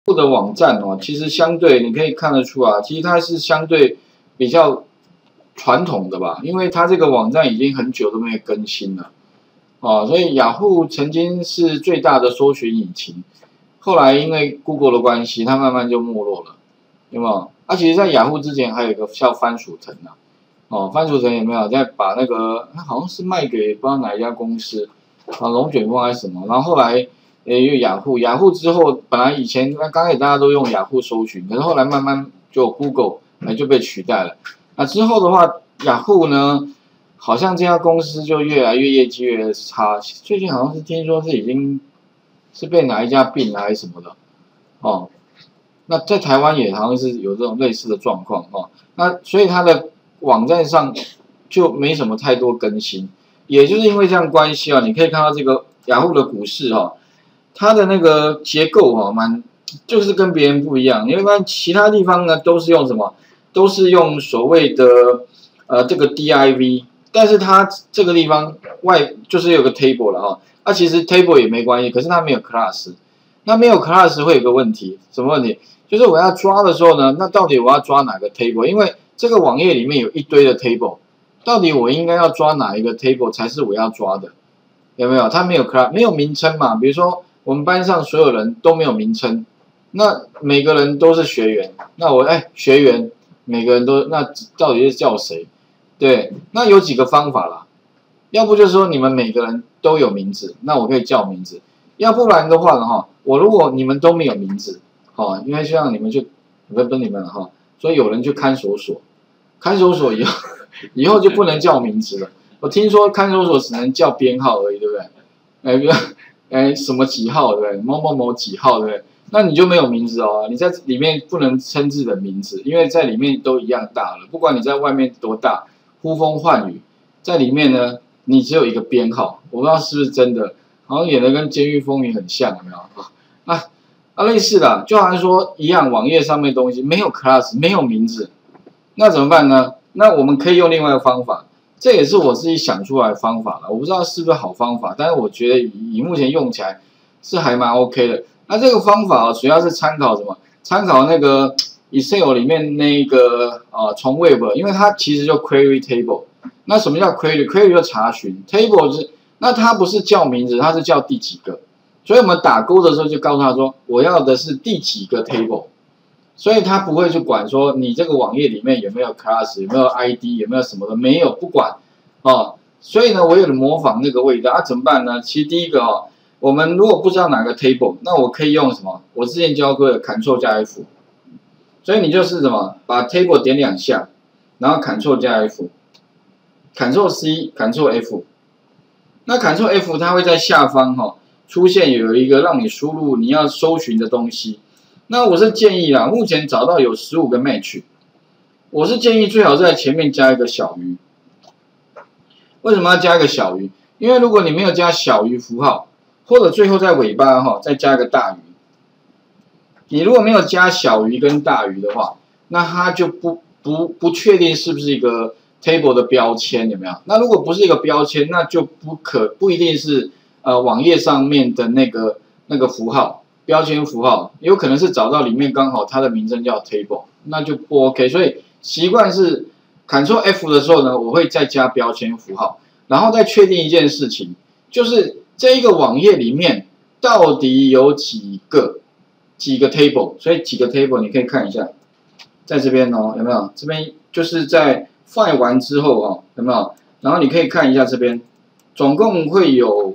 的网站哦，其实相对你可以看得出啊，其实它是相对比较传统的吧，因为它这个网站已经很久都没有更新了哦，所以雅虎曾经是最大的搜寻引擎，后来因为 Google 的关系，它慢慢就没落了，有没有？啊，其实，在雅虎之前还有一个叫番薯藤啊，哦，番薯藤有没有在把那个好像是卖给不知道哪一家公司啊，龙卷风还是什么，然后后来。因为雅虎之后，本来以前刚开始大家都用雅虎搜寻，可是后来慢慢就 Google 就被取代了。那之后的话，雅虎呢，好像这家公司就越来越业绩越来越差。最近好像是听说是已经是被哪一家并了还是什么的哦。那在台湾也好像是有这种类似的状况哦。那所以它的网站上就没什么太多更新，也就是因为这样关系啊，你可以看到这个雅虎的股市哈。它的那个结构哈，就是跟别人不一样。你会发现其他地方呢都是用什么？都是用所谓的这个 div， 但是它这个地方就是有个 table 了哈。那其实 table 也没关系，可是它没有 class。那没有 class 会有个问题，什么问题？就是我要抓的时候呢，那到底我要抓哪个 table？ 因为这个网页里面有一堆的 table， 到底我应该要抓哪一个 table 才是我要抓的？有没有？它没有 class， 没有名称嘛？比如说。我们班上所有人都没有名称，那每个人都是学员，那学员每个人都那到底是叫谁？对，那有几个方法啦，要不就是说你们每个人都有名字，那我可以叫名字；要不然的话呢哈，我如果你们都没有名字，哈，因为像你们就不你们了哈，所以有人去看守所，看守所以后就不能叫名字了。我听说看守所只能叫编号而已，对不对？什么几号对不对？某某某几号对不对？那你就没有名字哦，你在里面不能称自己的名字，因为在里面都一样大了，不管你在外面多大，呼风唤雨，在里面呢，你只有一个编号，我不知道是不是真的，好像演的跟《监狱风云》很像，有没有？类似的，就好像说一样，网页上面东西没有 class， 没有名字，那怎么办呢？那我们可以用另外一个方法。这也是我自己想出来的方法了，我不知道是不是好方法，但是我觉得以目前用起来是还蛮 OK 的。那这个方法主要是参考什么？参考那个 Excel 里面那个从 Web， 因为它其实就 Query Table。那什么叫 Query？Query 就查询 ，Table 是那它不是叫名字，它是叫第几个。所以我们打勾的时候就告诉他说，我要的是第几个 Table。所以他不会去管说你这个网页里面有没有 class， 有没有 ID， 有没有什么的，没有，不管哦。所以呢，我有点模仿那个味道怎么办呢？其实第一个我们如果不知道哪个 table， 那我可以用什么？我之前教过的 Ctrl 加 F， 所以你就是什么，把 table 点2下，然后 Ctrl 加 F，Ctrl C，Ctrl F， 那 Ctrl F 它会在下方出现有一个让你输入你要搜寻的东西。那我是建议啦，目前找到有15个 match， 我是建议最好在前面加一个小于。为什么要加一个小于？因为如果你没有加小于符号，或者最后在尾巴再加一个大于，你如果没有加小于跟大于的话，那它就不确定是不是一个 table 的标签，有没有？那如果不是一个标签，那就不一定是网页上面的那个符号。标签符号有可能是找到里面刚好它的名称叫 table， 那就不 OK。所以习惯是 Ctrl F 的时候呢，我会再加标签符号，然后再确定一件事情，就是这一个网页里面到底有几个 table。所以几个 table 你可以看一下，在这边有没有？这边就是在 find 完之后有没有？然后你可以看一下这边，总共会有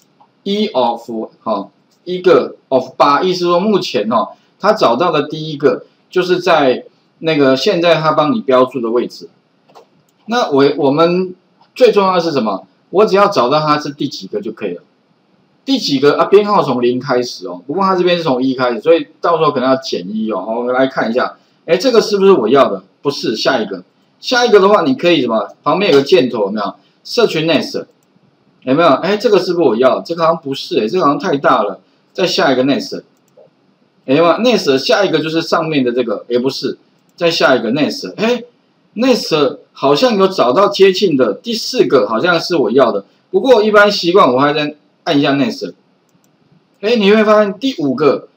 一个 of 8，意思说目前他找到的第一个就是在那个现在他帮你标注的位置。那我们最重要的是什么？我只要找到它是第几个就可以了。第几个编号从0开始不过它这边是从1开始，所以到时候可能要减1我们来看一下，这个是不是我要的？不是，下一个。下一个的话，你可以什么？旁边有个箭头，有没有？社群 next， 有没有？这个是不是我要的？这个好像不是，这个好像太大了。再下一个 next， 有没有 next 下一个就是上面的这个，也不是。再下一个 next，next 好像有找到接近的第4个，好像是我要的。不过一般习惯我还在按一下 next，你会发现第5个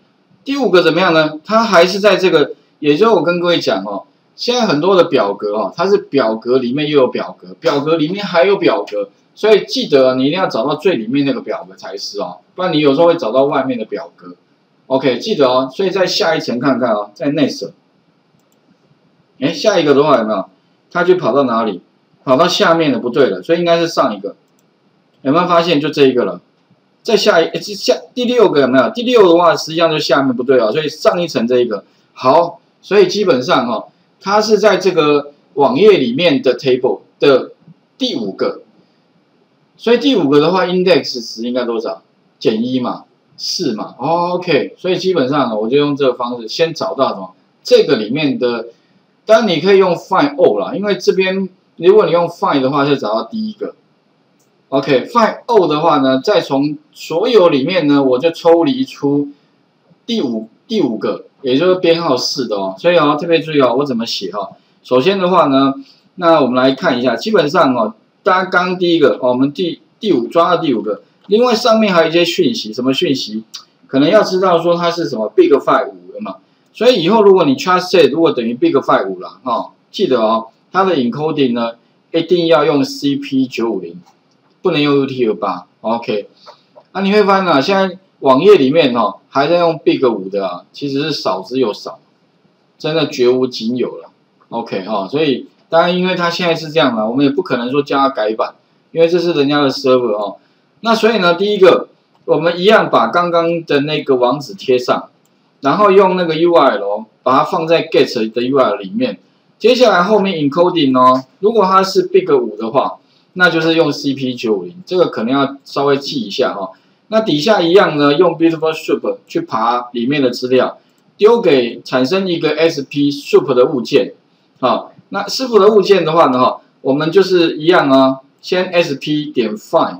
第五个怎么样呢？它还是在这个，也就是我跟各位讲哦，现在很多的表格哦，它是表格里面又有表格，表格里面还有表格，所以记得你一定要找到最里面那个表格才是哦，不然你有时候会找到外面的表格。OK， 记得哦。所以在下一层看看哦，在 Next， 哎，下一个的话有没有？它就跑到哪里？跑到下面了，不对了，所以应该是上一个。有没有发现就这一个了？再下第六个有没有？第六的话实际上就下面不对啊，所以上一层这一个好，所以基本上哈、哦，它是在这个网页里面的 table 的第五个，所以第五个的话 index 值应该多少？减1嘛，4嘛、OK， 所以基本上我就用这个方式先找到什么这个里面的，当然你可以用 find all 啦，因为这边如果你用 find 的话就找到第一个。OK，find all 的话呢，再从所有里面呢，我就抽离出第五个，也就是编号4的哦。所以哦，特别注意哦，我怎么写哈、哦？首先的话呢，那我们来看一下，基本上哦，大家刚第一个哦，我们第五抓到第五个，另外上面还有一些讯息，什么讯息？可能要知道说它是什么 Big Five 5嘛。所以以后如果你 trust set 如果等于 Big Five 5啦，哦，记得哦，它的 encoding 呢一定要用 CP950。不能用 UTF8 ，OK， 那你会发现啊，现在网页里面哦还在用 Big 5的啊，其实是少之又少，真的绝无仅有了 ，OK 哈、哦，所以当然因为它现在是这样嘛，我们也不可能说叫它改版，因为这是人家的 server 哦。那所以呢，第一个我们一样把刚刚的那个网址贴上，然后用那个 URL 把它放在 get 的 URL 里面，接下来后面 encoding 哦，如果它是 Big 5的话。那就是用 CP950，这个可能要稍微记一下哈、哦。那底下一样呢，用 Beautiful Soup 去爬里面的资料，丢给产生一个 SP Soup 的物件。好，那 Soup 的物件的话呢，哈，我们就是一样啊，先 SP 点 find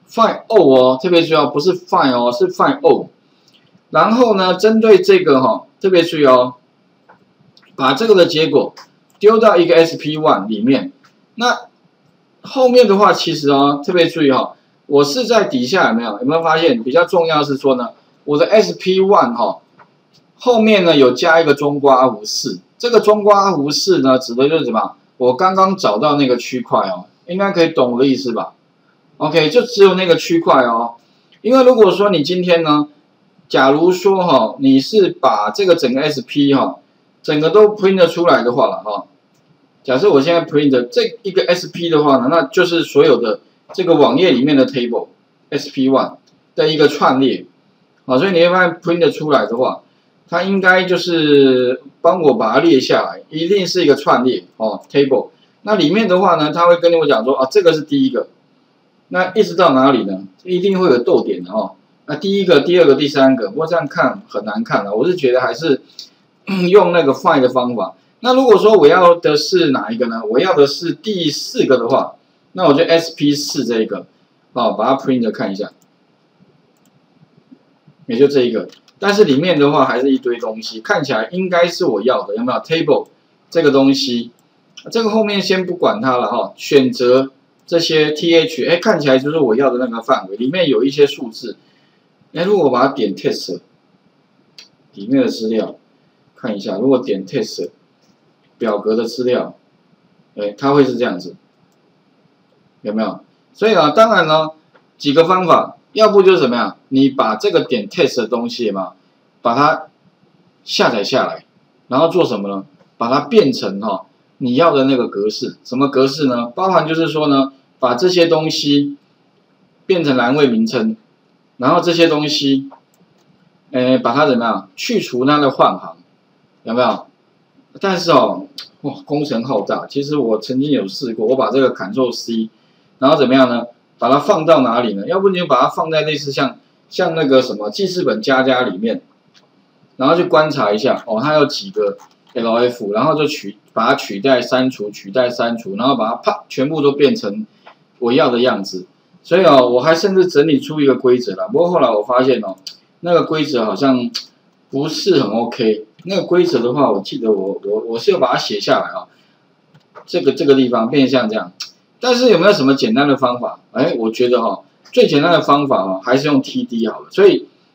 all 哦，特别注意哦，不是 find 哦，是 find all。然后呢，针对这个哈、哦，特别注意哦，把这个的结果丢到一个 SP1 里面，那后面的话，其实哦，特别注意哈、哦，我是在底下有没有发现比较重要是说呢，我的 SP1 哈、后面呢有加一个中括弧4，这个中括弧4呢指的就是什么？我刚刚找到那个区块哦，应该可以懂我的意思吧 ？OK， 就只有那个区块哦，因为如果说你今天呢，假如说哈、你是把这个整个 SP 哈、整个都 print 出来的话了哈。假设我现在 print 这一个 SP 的话呢，那就是所有的这个网页里面的 table SP1 的一个串列，啊，所以你会发现 print 出来的话，它应该就是帮我把它列下来，一定是一个串列哦 table。那里面的话呢，它会跟我讲说啊，这个是第一个，那一直到哪里呢？一定会有逗点的哦。那第一个、第二个、第三个，不过这样看很难看了，我是觉得还是用那个 find 的方法。那如果说我要的是哪一个呢？我要的是第4个的话，那我就 SP4 这一个，哦，把它 print 看一下，也就这一个。但是里面的话还是一堆东西，看起来应该是我要的，有没有 table 这个东西？这个后面先不管它了哈，选择这些 th， 哎，看起来就是我要的那个范围，里面有一些数字。哎，如果我把它点 test 里面的资料看一下，如果点 test。表格的资料，哎，它会是这样子，有没有？所以啊，当然呢，几个方法，要不就是怎么样，你把这个点 test 的东西嘛，把它下载下来，然后做什么呢？把它变成哈、你要的那个格式，什么格式呢？包含就是说呢，把这些东西变成栏位名称，然后这些东西，把它怎么样，去除它的换行，有没有？但是哦，哇，工程浩大。其实我曾经有试过，我把这个 Ctrl+C， 然后怎么样呢？把它放到哪里呢？要不你就把它放在类似像那个什么记事本加里面，然后去观察一下哦，它有几个 LF， 然后就把它取代删除，然后把它啪全部都变成我要的样子。所以哦，我还甚至整理出一个规则了。不过后来我发现哦，那个规则好像不是很 OK。那个规则的话，我记得我是有把它写下来啊，这个地方变成像这样，但是有没有什么简单的方法？哎，我觉得哈、最简单的方法哈，还是用 TD 好了。所以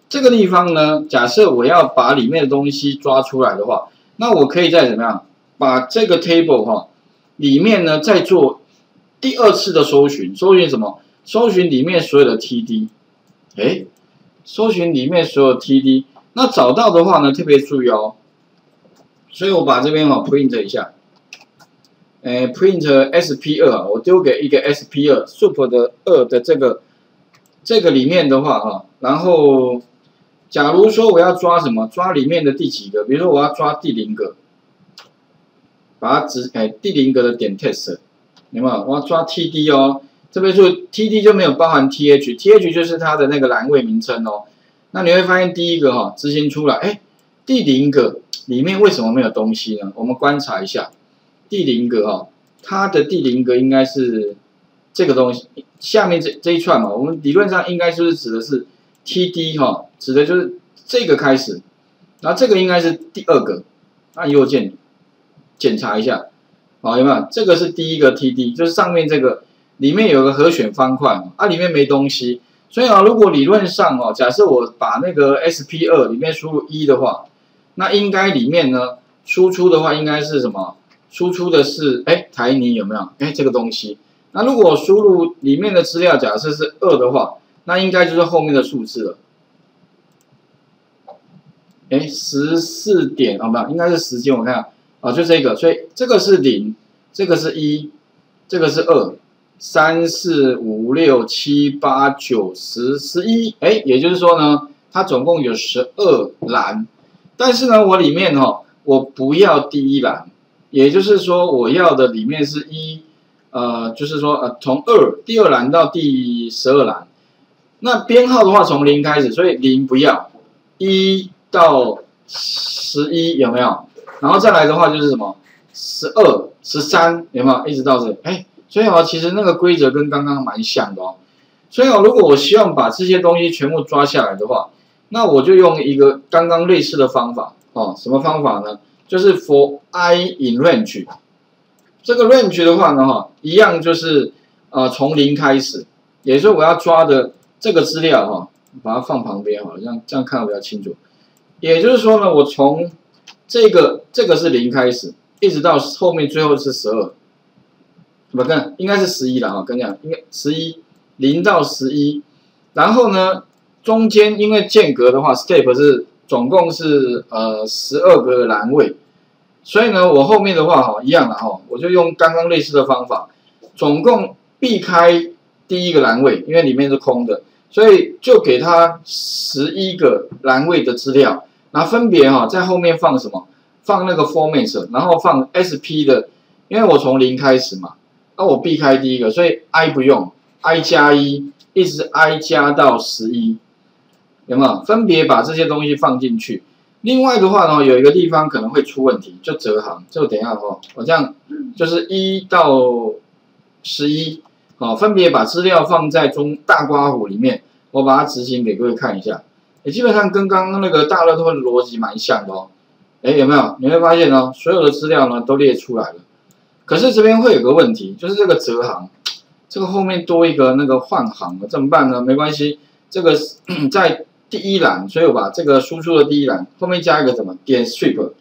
这个地方呢，假设我要把里面的东西抓出来的话，那我可以再怎么样，把这个 table 哈里面呢再做第二次的搜寻，搜寻什么？搜寻里面所有的 TD， 哎，搜寻里面所有 TD， 那找到的话呢，特别注意哦。所以我把这边print 一下。print sp2 啊，我丢给一个 sp2 sup 的2的这个里面的话哈，然后假如说我要抓什么，抓里面的第几个，比如说我要抓第0个，把它第0个的点 test， 有没有？我要抓 td 哦，这边就 td 就没有包含 th 就是它的那个栏位名称哦。那你会发现第一个执行出来，第0个里面为什么没有东西呢？我们观察一下。第0个它的第0个应该是这个东西，下面这一串嘛，我们理论上应该就是指的是 TD 指的就是这个开始，然后这个应该是第2个，按右键检查一下，有没有？这个是第1个 TD， 就是上面这个里面有个核选方块里面没东西，所以如果理论上假设我把那个 SP2 里面输入1的话，那应该里面呢输出的话应该是什么？输出的是台泥有没有？这个东西。那如果输入里面的资料假设是2的话，那应该就是后面的数字了。14点不，应该是时间，我看就这个，所以这个是0，这个是1，这个是2， 3、4、5、6、7、8、9、10、11，也就是说呢，它总共有12栏，但是呢，我里面我不要第1栏。也就是说，我要的里面是就是说从第2栏到第12栏，那编号的话从0开始，所以0不要，1到11有没有？然后再来的话就是什么12、13有没有？一直到这，所以其实那个规则跟刚刚蛮像的哦。所以如果我希望把这些东西全部抓下来的话，那我就用一个刚刚类似的方法什么方法呢？就是 for I in range， 这个 range 的话呢，一样就是从0开始，也就是说我要抓的这个资料把它放旁边好了，这样看得比较清楚。也就是说呢，我从这个是0开始，一直到后面最后是12，不跟应该是11了跟你讲，应该11 0到11，然后呢中间因为间隔的话 ，step 是总共是12个栏位。所以呢，我后面的话一样我就用刚刚类似的方法，总共避开第1个栏位，因为里面是空的，所以就给它11个栏位的资料，然后分别在后面放什么？放那个 format， 然后放 SP 的，因为我从0开始嘛，那我避开第1个，所以 I 不用 ，I 加1，一直 I 加到11，有没有？分别把这些东西放进去。另外的话呢，有一个地方可能会出问题，就折行，这个等一下我这样就是1到11，分别把资料放在大刮弧里面，我把它执行给各位看一下，基本上跟刚刚那个大乐透的逻辑蛮像的有没有？你会发现所有的资料呢都列出来了，可是这边会有个问题，就是这个折行，这个后面多一个那个换行了，怎么办呢？没关系，这个在第1栏，所以我把这个输出的第1栏后面加一个什么点 strip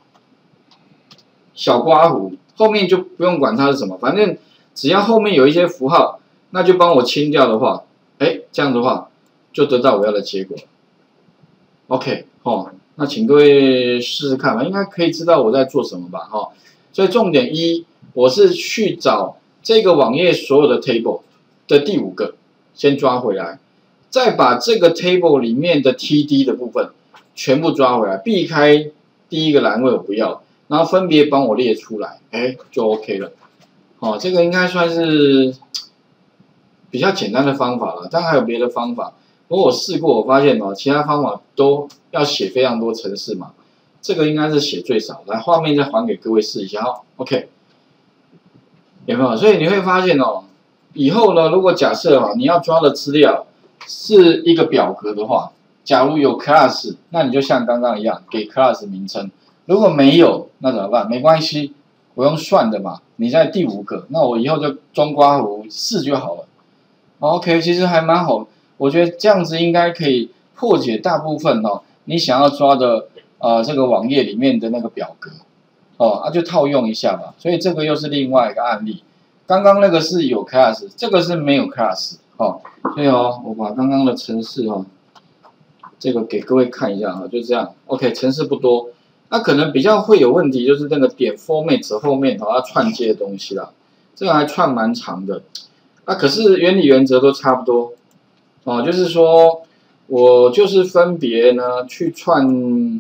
小刮弧，后面就不用管它是什么，反正只要后面有一些符号，那就帮我清掉的话，这样的话就得到我要的结果。OK 那请各位试试看吧，应该可以知道我在做什么吧所以重点1，我是去找这个网页所有的 table 的第5个，先抓回来。再把这个 table 里面的 TD 的部分全部抓回来，避开第1个栏位我不要，然后分别帮我列出来，就 OK 了。这个应该算是比较简单的方法了，当然还有别的方法。不过我试过，我发现其他方法都要写非常多程式嘛，这个应该是写最少。来，画面再还给各位试一下OK， 有没有？所以你会发现以后呢，如果假设你要抓的资料是一个表格的话，假如有 class， 那你就像刚刚一样给 class 名称。如果没有，那怎么办？没关系，我用算的嘛。你在第5个，那我以后就中刮弧4就好了。OK， 其实还蛮好，我觉得这样子应该可以破解大部分哦你想要抓的这个网页里面的那个表格哦，就套用一下吧。所以这个又是另外一个案例。刚刚那个是有 class， 这个是没有 class 哦。所以我把刚刚的程式这个给各位看一下就这样。OK， 程式不多，那可能比较会有问题就是那个点 format 后面要串接的东西啦，这个还串蛮长的。可是原理原则都差不多就是说我就是分别呢去串，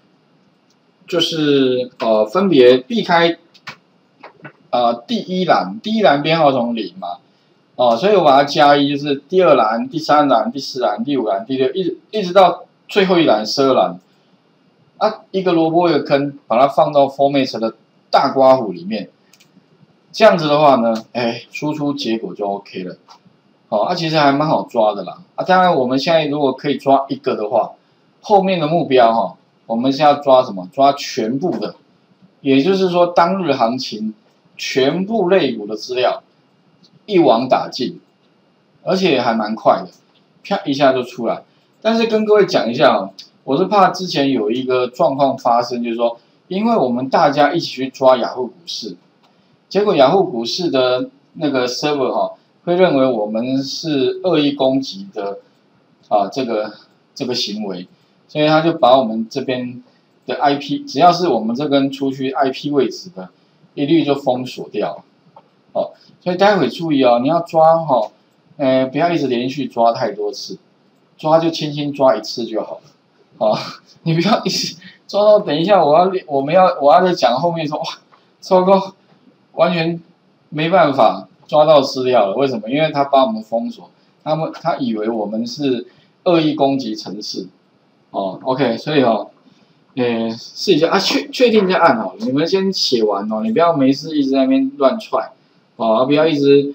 就是分别避开第一栏编号从0嘛。所以我把它加1，就是第2栏、第3栏、第4栏、第5栏、第6，一直到最后一栏12栏。一个萝卜一个坑，把它放到 format 的大刮弧里面。这样子的话呢，输出结果就 OK 了。其实还蛮好抓的啦。当然我们现在如果可以抓一个的话，后面的目标我们是要抓什么？抓全部的，也就是说当日行情全部类股的资料。一网打尽，而且还蛮快的，啪一下就出来。但是跟各位讲一下我是怕之前有一个状况发生，就是说，因为我们大家一起去抓雅虎股市，结果雅虎股市的那个 server 会认为我们是恶意攻击的这个行为，所以他就把我们这边的 IP， 只要是我们这根出去 IP 位置的，一律就封锁掉。所以待会注意你要抓不要一直连续抓太多次，抓就轻轻抓1次就好了。你不要一直抓到等一下我要再讲后面说哇，糟糕，完全没办法抓到资料了。为什么？因为他把我们封锁，他以为我们是恶意攻击程式。OK， 所以试一下确定再按你们先写完你不要没事一直在那边乱踹。不要一直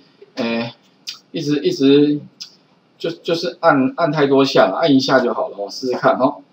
就是按太多下，按一下就好了试试看